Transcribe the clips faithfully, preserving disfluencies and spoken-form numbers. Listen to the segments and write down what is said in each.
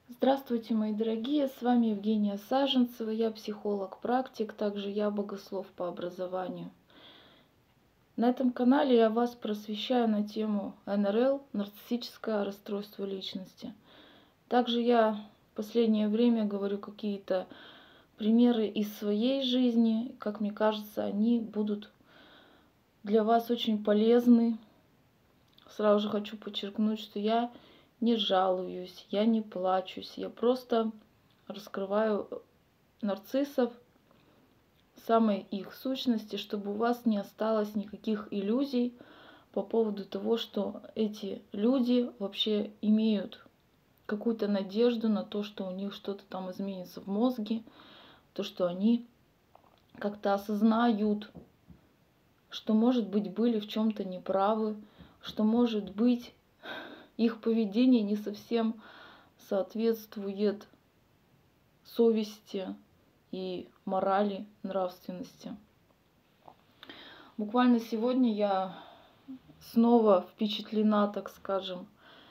Здравствуйте, мои дорогие! С вами Евгения Саженцева, я психолог-практик, также я богослов по образованию. На этом канале я вас просвещаю на тему эн эр эл, нарциссическое расстройство личности. Также я в последнее время говорю какие-то примеры из своей жизни. Как мне кажется, они будут для вас очень полезны. Сразу же хочу подчеркнуть, что я не жалуюсь, я не плачусь, я просто раскрываю нарциссов, самой их сущности, чтобы у вас не осталось никаких иллюзий по поводу того, что эти люди вообще имеют какую-то надежду на то, что у них что-то там изменится в мозге, то, что они как-то осознают, что, может быть, были в чем-то неправы, что, может быть, их поведение не совсем соответствует совести и морали, нравственности. Буквально сегодня я снова впечатлена, так скажем,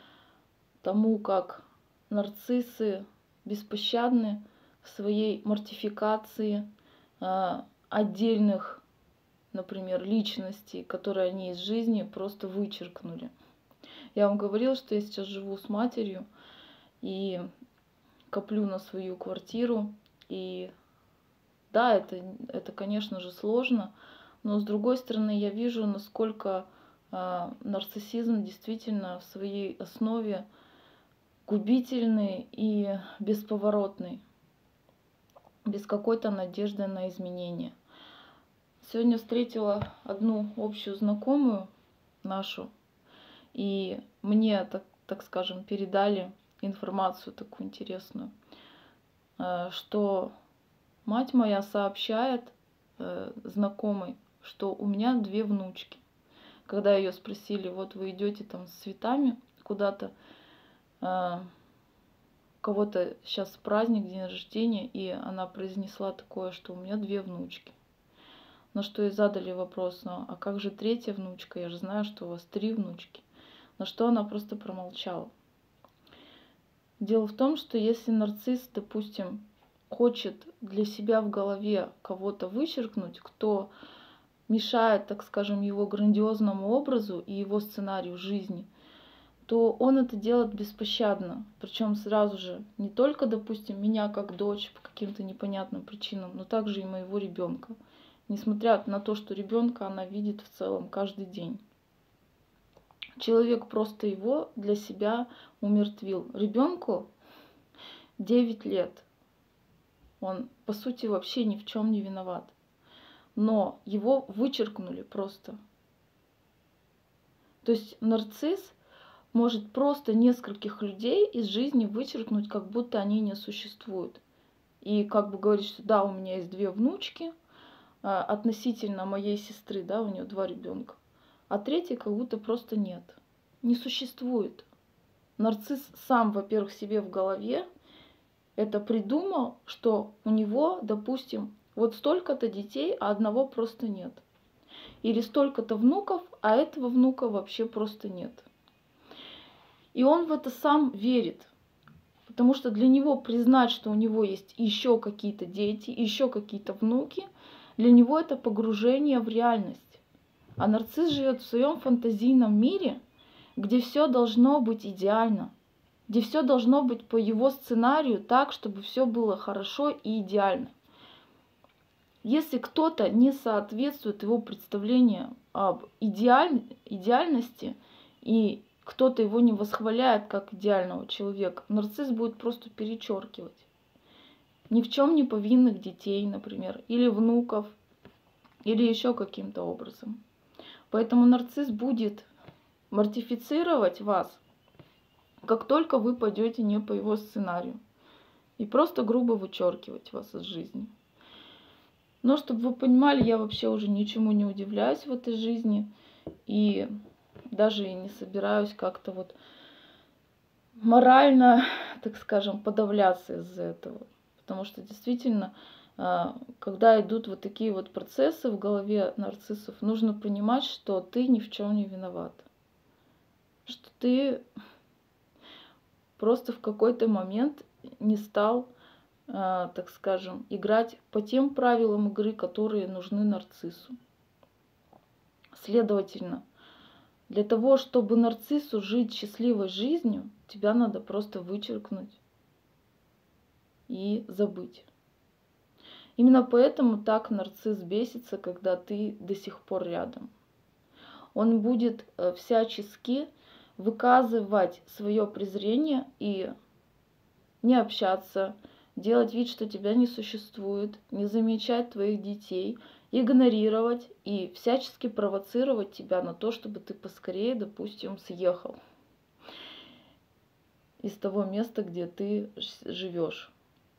тому, как нарциссы беспощадны в своей мортификации э, отдельных, например, личностей, которые они из жизни просто вычеркнули. Я вам говорила, что я сейчас живу с матерью и коплю на свою квартиру. И да, это, это конечно же, сложно, но с другой стороны я вижу, насколько э, нарциссизм действительно в своей основе губительный и бесповоротный, без какой-то надежды на изменение. Сегодня встретила одну общую знакомую нашу, и мне, так, так скажем, передали информацию такую интересную, что мать моя сообщает э, знакомой, что у меня две внучки. Когда ее спросили, вот вы идете там с цветами куда-то, э, у кого-то сейчас праздник, день рождения, и она произнесла такое, что у меня две внучки. На что ей задали вопрос, ну, а как же третья внучка? Я же знаю, что у вас три внучки. На что она просто промолчала. Дело в том, что если нарцисс, допустим, хочет для себя в голове кого-то вычеркнуть, кто мешает, так скажем, его грандиозному образу и его сценарию жизни, то он это делает беспощадно. Причем сразу же не только, допустим, меня как дочь по каким-то непонятным причинам, но также и моего ребенка. Несмотря на то, что ребенка она видит в целом каждый день. Человек просто его для себя умертвил. Ребенку девять лет. Он, по сути, вообще ни в чем не виноват. Но его вычеркнули просто. То есть нарцисс может просто нескольких людей из жизни вычеркнуть, как будто они не существуют. И как бы говорить, что да, у меня есть две внучки, относительно моей сестры, да, у нее два ребенка, а третьей как будто просто нет. Не существует. Нарцисс сам, во-первых, себе в голове это придумал, что у него, допустим, вот столько-то детей, а одного просто нет. Или столько-то внуков, а этого внука вообще просто нет. И он в это сам верит. Потому что для него признать, что у него есть еще какие-то дети, еще какие-то внуки, для него это погружение в реальность. А нарцисс живет в своем фантазийном мире, где все должно быть идеально, где все должно быть по его сценарию так, чтобы все было хорошо и идеально. Если кто-то не соответствует его представлению об идеаль... идеальности, и кто-то его не восхваляет как идеального человека, нарцисс будет просто перечеркивать. Ни в чем не повинных детей, например, или внуков, или еще каким-то образом. Поэтому нарцисс будет мортифицировать вас, как только вы пойдете не по его сценарию. И просто грубо вычеркивать вас из жизни. Но чтобы вы понимали, я вообще уже ничему не удивляюсь в этой жизни. И даже и не собираюсь как-то вот морально, так скажем, подавляться из-за этого. Потому что действительно, когда идут вот такие вот процессы в голове нарциссов, нужно понимать, что ты ни в чем не виноват. Что ты просто в какой-то момент не стал, э, так скажем, играть по тем правилам игры, которые нужны нарциссу. Следовательно, для того, чтобы нарциссу жить счастливой жизнью, тебя надо просто вычеркнуть и забыть. Именно поэтому так нарцисс бесится, когда ты до сих пор рядом. Он будет всячески выказывать свое презрение и не общаться, делать вид, что тебя не существует, не замечать твоих детей, игнорировать и всячески провоцировать тебя на то, чтобы ты поскорее, допустим, съехал из того места, где ты живешь.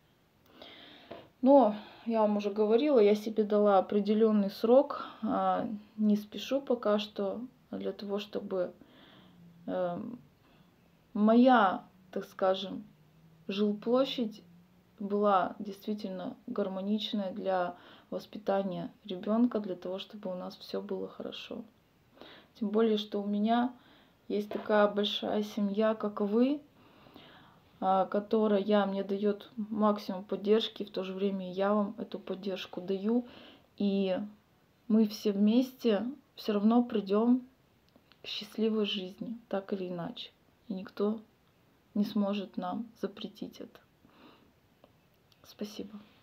Но я вам уже говорила, я себе дала определенный срок, не спешу пока что, для того, чтобы моя, так скажем, жилплощадь была действительно гармоничная для воспитания ребенка, для того, чтобы у нас все было хорошо. Тем более, что у меня есть такая большая семья, как вы, которая мне дает максимум поддержки, в то же время я вам эту поддержку даю, и мы все вместе все равно придем к счастливой жизни, так или иначе, и никто не сможет нам запретить это. Спасибо.